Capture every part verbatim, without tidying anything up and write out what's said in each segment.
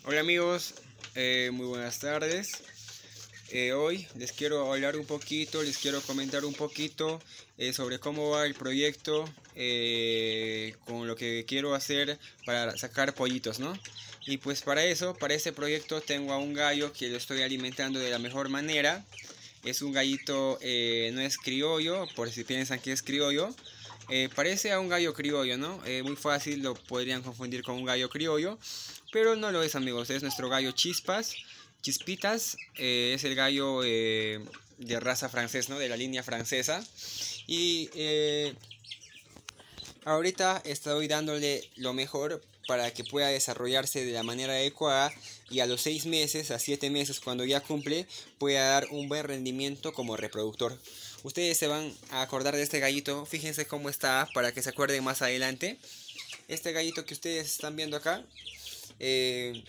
Hola amigos, eh, muy buenas tardes. Eh, hoy les quiero hablar un poquito, les quiero comentar un poquito eh, sobre cómo va el proyecto, eh, con lo que quiero hacer para sacar pollitos, ¿no? Y pues para eso, para este proyecto tengo a un gallo que lo estoy alimentando de la mejor manera. Es un gallito, eh, no es criollo, por si piensan que es criollo. Eh, parece a un gallo criollo, ¿no? Eh, muy fácil lo podrían confundir con un gallo criollo, pero no lo es, amigos. Es nuestro gallo Chispas, Chispitas. Eh, es el gallo eh, de raza francés, ¿no? De la línea francesa. Y eh, ahorita estoy dándole lo mejor para que pueda desarrollarse de la manera adecuada y a los seis meses, a siete meses cuando ya cumple, pueda dar un buen rendimiento como reproductor. Ustedes se van a acordar de este gallito, fíjense cómo está para que se acuerden más adelante. Este gallito que ustedes están viendo acá, eh,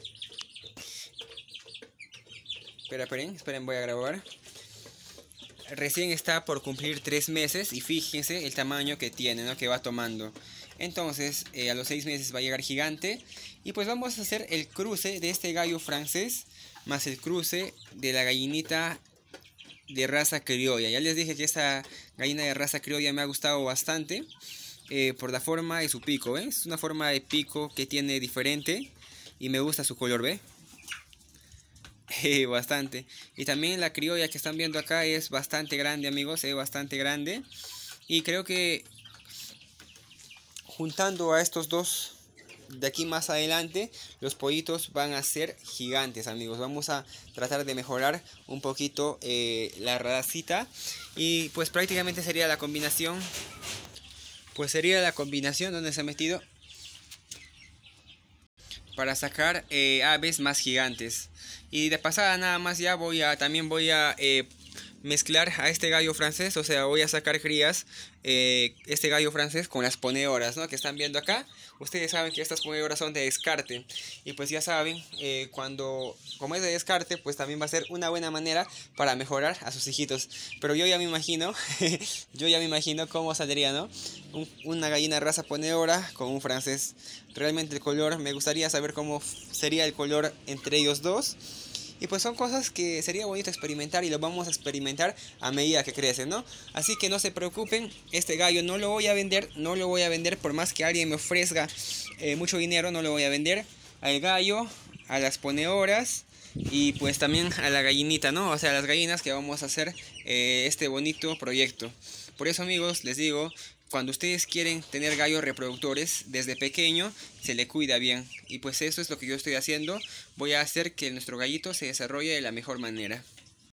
espera, esperen, esperen, voy a grabar. Recién está por cumplir tres meses y fíjense el tamaño que tiene, ¿no? Que va tomando. Entonces eh, a los seis meses va a llegar gigante. Y pues vamos a hacer el cruce de este gallo francés más el cruce de la gallinita de raza criolla. Ya les dije que esta gallina de raza criolla me ha gustado bastante eh, por la forma de su pico, ¿eh? Es una forma de pico que tiene diferente y me gusta su color, ¿ve? Eh, bastante. Y también la criolla que están viendo acá es bastante grande, amigos, es bastante grande. Y creo que juntando a estos dos de aquí más adelante, los pollitos van a ser gigantes, amigos. Vamos a tratar de mejorar un poquito eh, la racita. Y pues prácticamente sería la combinación. Pues sería la combinación donde se ha metido para sacar eh, aves más gigantes. Y de pasada nada más ya voy a también voy a eh, mezclar a este gallo francés, o sea, voy a sacar crías, eh, este gallo francés con las ponedoras, ¿no? Que están viendo acá. Ustedes saben que estas ponedoras son de descarte y pues ya saben, eh, cuando como es de descarte, pues también va a ser una buena manera para mejorar a sus hijitos. Pero yo ya me imagino, yo ya me imagino cómo saldría, ¿no? Un, una gallina raza ponedora con un francés. Realmente el color, me gustaría saber cómo sería el color entre ellos dos. Y pues son cosas que sería bonito experimentar y lo vamos a experimentar a medida que crecen, ¿no? Así que no se preocupen, este gallo no lo voy a vender, no lo voy a vender por más que alguien me ofrezca eh, mucho dinero, no lo voy a vender. Al gallo, a las ponedoras y pues también a la gallinita, ¿no? O sea, a las gallinas que vamos a hacer eh, este bonito proyecto. Por eso, amigos, les digo, cuando ustedes quieren tener gallos reproductores desde pequeño, se le cuida bien. Y pues eso es lo que yo estoy haciendo. Voy a hacer que nuestro gallito se desarrolle de la mejor manera.